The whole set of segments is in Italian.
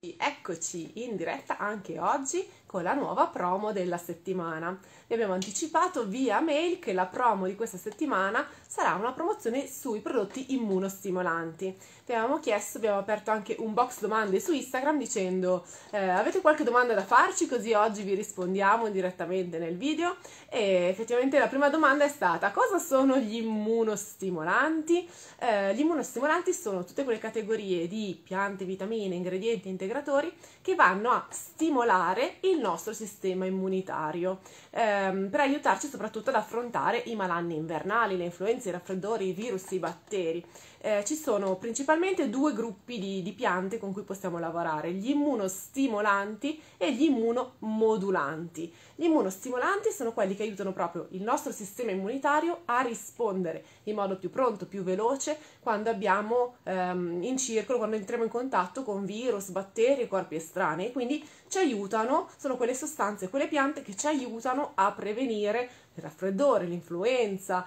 Eccoci in diretta anche oggi con la nuova promo della settimana. Vi abbiamo anticipato via mail che la promo di questa settimana sarà una promozione sui prodotti immunostimolanti. Vi avevamo chiesto, abbiamo aperto anche un box domande su Instagram dicendo avete qualche domanda da farci, così oggi vi rispondiamo direttamente nel video. E effettivamente la prima domanda è stata: cosa sono gli immunostimolanti? Gli immunostimolanti sono tutte quelle categorie di piante, vitamine, ingredienti integratori che vanno a stimolare il nostro sistema immunitario per aiutarci soprattutto ad affrontare i malanni invernali, le influenze, i raffreddori, i virus, i batteri. Ci sono principalmente due gruppi di piante con cui possiamo lavorare: gli immunostimolanti e gli immunomodulanti. Gli immunostimolanti sono quelli che aiutano proprio il nostro sistema immunitario a rispondere in modo più pronto, più veloce quando abbiamo in circolo, quando entriamo in contatto con virus, batteri e corpi estranei. Quindi ci aiutano, sono quelle sostanze, quelle piante che ci aiutano a prevenire il raffreddore, l'influenza,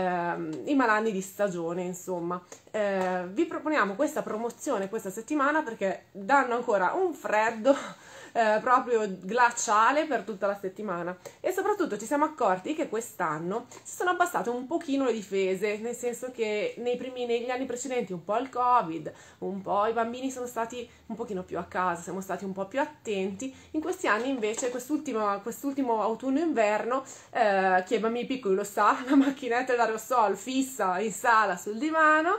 i malanni di stagione, insomma. Vi proponiamo questa promozione questa settimana perché danno ancora un freddo proprio glaciale per tutta la settimana, e soprattutto ci siamo accorti che quest'anno si sono abbassate un pochino le difese, nel senso che negli anni precedenti un po' il Covid, un po' i bambini sono stati un pochino più a casa, siamo stati un po' più attenti. In questi anni invece, quest'ultimo autunno-inverno, chi ha i bambini piccoli lo sa, la macchinetta dell'aerosol fissa in sala sul divano,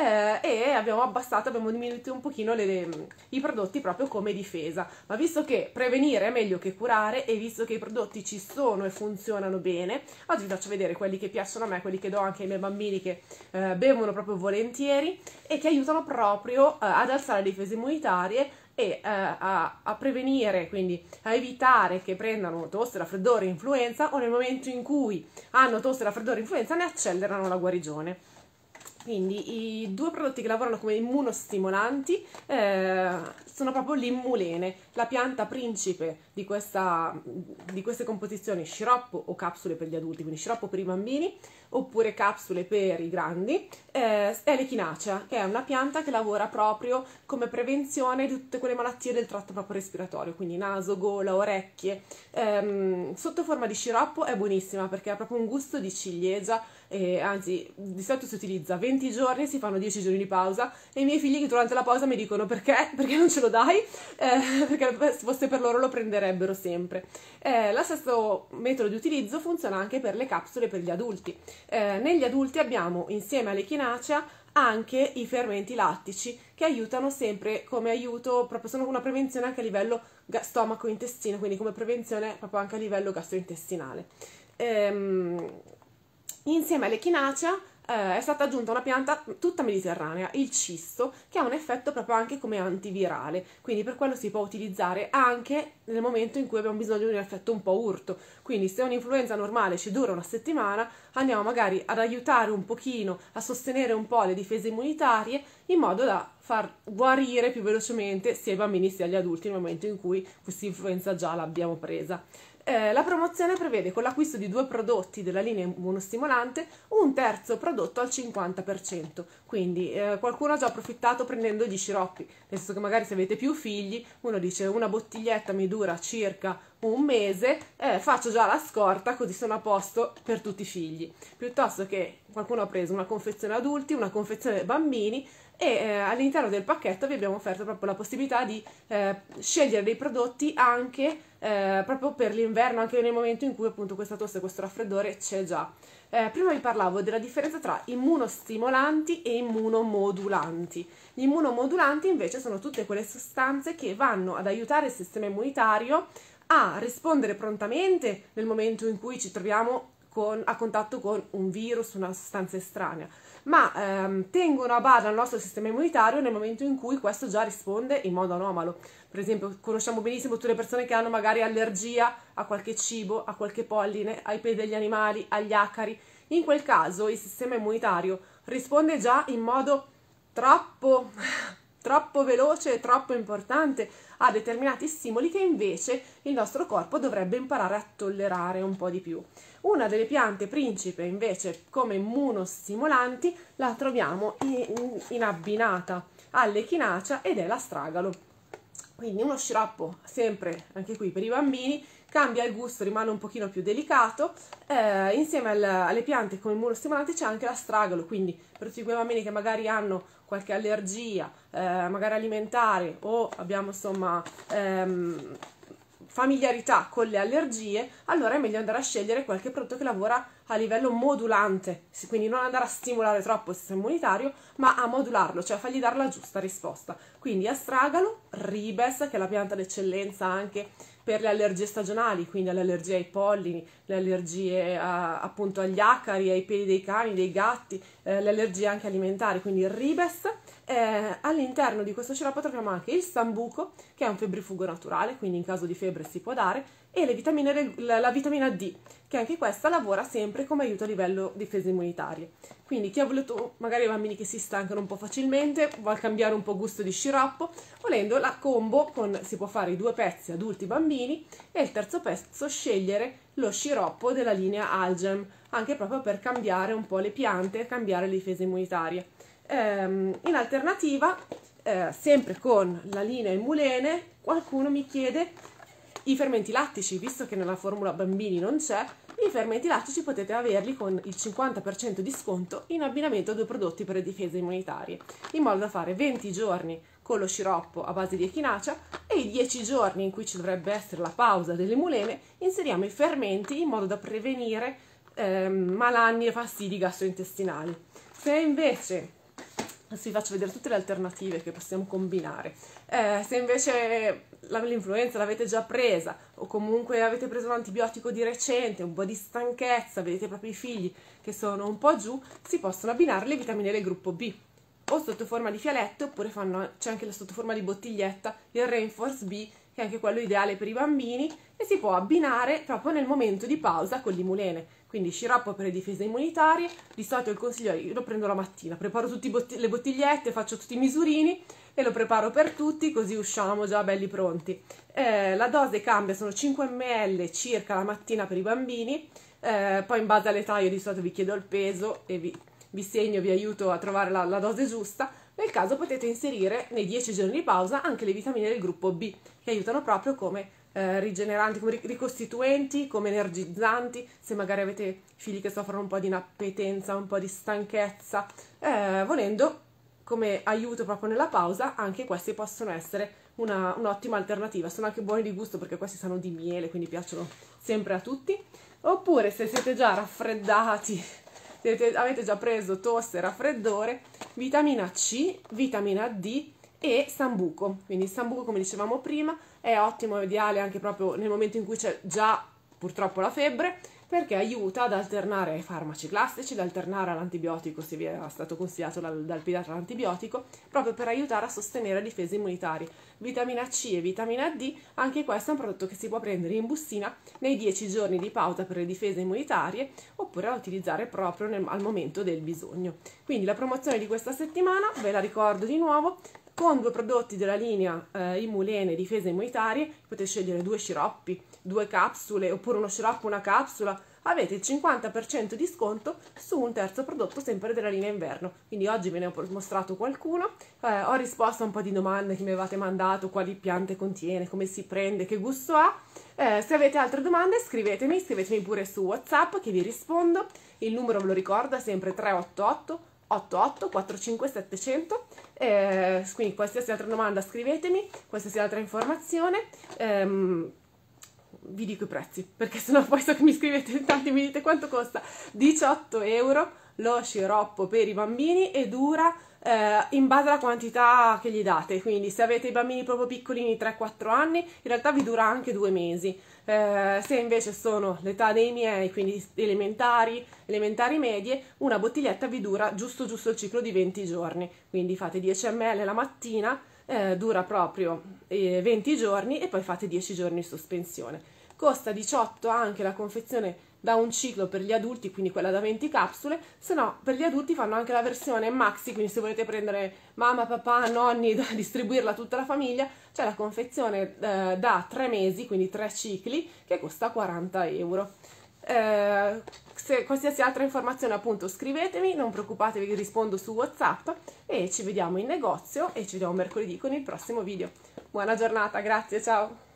e abbiamo diminuito un pochino i prodotti proprio come difesa. Ma visto che prevenire è meglio che curare, e visto che i prodotti ci sono e funzionano bene, oggi vi faccio vedere quelli che piacciono a me, quelli che do anche ai miei bambini che bevono proprio volentieri e che aiutano proprio ad alzare le difese immunitarie e a prevenire, quindi a evitare che prendano tosse, raffreddore, influenza, o nel momento in cui hanno tosse, raffreddore, influenza ne accelerano la guarigione. Quindi i due prodotti che lavorano come immunostimolanti sono proprio l'immulene, la pianta principe di queste composizioni: sciroppo o capsule per gli adulti, quindi sciroppo per i bambini oppure capsule per i grandi, è l'echinacea, che è una pianta che lavora proprio come prevenzione di tutte quelle malattie del tratto proprio respiratorio, quindi naso, gola, orecchie. Sotto forma di sciroppo è buonissima perché ha proprio un gusto di ciliegia, anzi di solito si utilizza 20 giorni, si fanno 10 giorni di pausa, e i miei figli che durante la pausa mi dicono perché non ce lo dai, perché se fosse per loro lo prenderebbero sempre. Lo stesso metodo di utilizzo funziona anche per le capsule per gli adulti. Negli adulti abbiamo insieme all'echinacea anche i fermenti lattici che aiutano sempre come aiuto, proprio sono una prevenzione anche a livello stomaco-intestino, quindi come prevenzione proprio anche a livello gastrointestinale. Insieme all'echinacea è stata aggiunta una pianta tutta mediterranea, il cisto, che ha un effetto proprio anche come antivirale, quindi per quello si può utilizzare anche nel momento in cui abbiamo bisogno di un effetto un po' urto. Quindi se un'influenza normale ci dura una settimana, andiamo magari ad aiutare un pochino, a sostenere un po' le difese immunitarie, in modo da far guarire più velocemente sia i bambini sia gli adulti nel momento in cui questa influenza già l'abbiamo presa. La promozione prevede, con l'acquisto di 2 prodotti della linea immunostimolante, un terzo prodotto al 50%, quindi qualcuno ha già approfittato prendendo gli sciroppi, nel senso che magari se avete più figli, uno dice una bottiglietta mi dura circa un mese, faccio già la scorta così sono a posto per tutti i figli, piuttosto che qualcuno ha preso una confezione adulti, una confezione bambini, e all'interno del pacchetto vi abbiamo offerto proprio la possibilità di scegliere dei prodotti anche proprio per l'inverno, anche nel momento in cui appunto questa tosse e questo raffreddore c'è già. Prima vi parlavo della differenza tra immunostimolanti e immunomodulanti. Gli immunomodulanti invece sono tutte quelle sostanze che vanno ad aiutare il sistema immunitario a rispondere prontamente nel momento in cui ci troviamo a contatto con un virus, una sostanza estranea, ma tengono a bada il nostro sistema immunitario nel momento in cui questo già risponde in modo anomalo. Per esempio, conosciamo benissimo tutte le persone che hanno magari allergia a qualche cibo, a qualche polline, ai peli degli animali, agli acari. In quel caso il sistema immunitario risponde già in modo troppo veloce e troppo importante a determinati stimoli che invece il nostro corpo dovrebbe imparare a tollerare un po' di più. Una delle piante principe invece come immunostimolanti la troviamo in abbinata all'echinacea ed è l'astragalo. Quindi uno sciroppo sempre anche qui per i bambini, cambia il gusto, rimane un pochino più delicato. Insieme alle piante come immunostimolante c'è anche l'astragalo, quindi per tutti quei bambini che magari hanno qualche allergia, magari alimentare, o abbiamo insomma familiarità con le allergie, allora è meglio andare a scegliere qualche prodotto che lavora a livello modulante, quindi non andare a stimolare troppo il sistema immunitario, ma a modularlo, cioè a fargli dare la giusta risposta. Quindi astragalo, ribes, che è la pianta d'eccellenza anche per le allergie stagionali, quindi alle allergie ai pollini, le allergie appunto agli acari, ai peli dei cani, dei gatti, le allergie anche alimentari, quindi il ribes. All'interno di questo sciroppo troviamo anche il sambuco, che è un febbrifugo naturale, quindi in caso di febbre si può dare, e le vitamine, la vitamina D, che anche questa lavora sempre come aiuto a livello difese immunitarie. Quindi chi ha voluto, magari i bambini che si stancano un po' facilmente, vuole cambiare un po' gusto di sciroppo, volendo la combo si può fare i 2 pezzi adulti bambini e il terzo pezzo scegliere lo sciroppo della linea Algem, anche proprio per cambiare un po' le piante e cambiare le difese immunitarie. In alternativa, sempre con la linea Emulene, qualcuno mi chiede i fermenti lattici, visto che nella formula bambini non c'è. I fermenti lattici potete averli con il 50% di sconto in abbinamento a 2 prodotti per le difese immunitarie, in modo da fare 20 giorni con lo sciroppo a base di echinacea e i 10 giorni in cui ci dovrebbe essere la pausa delle mulene inseriamo i fermenti in modo da prevenire malanni e fastidi gastrointestinali. Se invece, adesso vi faccio vedere tutte le alternative che possiamo combinare. Se invece l'influenza l'avete già presa o comunque avete preso un antibiotico di recente, un po' di stanchezza, vedete proprio i figli che sono un po' giù, si possono abbinare le vitamine del gruppo B o sotto forma di fialetto, oppure c'è anche la sotto forma di bottiglietta, il Reinforce B, che è anche quello ideale per i bambini, e si può abbinare proprio nel momento di pausa con l'imulene. Quindi sciroppo per le difese immunitarie, di solito il consiglio è io lo prendo la mattina, preparo tutte le bottigliette, faccio tutti i misurini e lo preparo per tutti, così usciamo già belli pronti. La dose cambia, sono 5 ml circa la mattina per i bambini, poi in base all'età io di solito vi chiedo il peso e vi segno, vi aiuto a trovare la dose giusta. Nel caso potete inserire nei 10 giorni di pausa anche le vitamine del gruppo B, che aiutano proprio come rigeneranti, come ricostituenti, come energizzanti, se magari avete figli che soffrono un po' di inappetenza, un po' di stanchezza, volendo come aiuto proprio nella pausa, anche questi possono essere un'ottima alternativa. Sono anche buoni di gusto perché questi sanno di miele, quindi piacciono sempre a tutti. Oppure se siete già raffreddati, avete già preso tosse e raffreddore, vitamina C, vitamina D e sambuco. Quindi il sambuco, come dicevamo prima, è ottimo e ideale anche proprio nel momento in cui c'è già purtroppo la febbre, perché aiuta ad alternare ai farmaci classici, ad alternare all'antibiotico se vi è stato consigliato dal pediatra l'antibiotico, proprio per aiutare a sostenere le difese immunitarie. Vitamina C e vitamina D, anche questo è un prodotto che si può prendere in bustina nei 10 giorni di pausa per le difese immunitarie, oppure da utilizzare proprio al momento del bisogno. Quindi la promozione di questa settimana, ve la ricordo di nuovo, con 2 prodotti della linea Imulene difese immunitarie, potete scegliere 2 sciroppi, 2 capsule, oppure uno sciroppo, una capsula, avete il 50% di sconto su un terzo prodotto sempre della linea inverno. Quindi oggi ve ne ho mostrato qualcuno, ho risposto a un po' di domande che mi avevate mandato, quali piante contiene, come si prende, che gusto ha. Se avete altre domande scrivetemi pure su WhatsApp che vi rispondo. Il numero ve lo ricordo, è sempre 388 88 45 700, quindi qualsiasi altra domanda scrivetemi, qualsiasi altra informazione, vi dico i prezzi, perché sennò poi so che mi scrivete tanti e mi dite quanto costa. 18 euro lo sciroppo per i bambini e dura in base alla quantità che gli date, quindi se avete i bambini proprio piccolini 3-4 anni in realtà vi dura anche 2 mesi. Se invece sono l'età dei miei, quindi elementari medie, una bottiglietta vi dura giusto il ciclo di 20 giorni, quindi fate 10 ml la mattina, dura proprio 20 giorni e poi fate 10 giorni in sospensione. Costa 18 anche la confezione da un ciclo per gli adulti, quindi quella da 20 capsule, se no per gli adulti fanno anche la versione maxi, quindi se volete prendere mamma, papà, nonni, da distribuirla a tutta la famiglia, c'è la confezione da 3 mesi, quindi 3 cicli, che costa 40 euro. Se qualsiasi altra informazione appunto scrivetemi, non preoccupatevi che rispondo su WhatsApp e ci vediamo in negozio e ci vediamo mercoledì con il prossimo video. Buona giornata, grazie, ciao!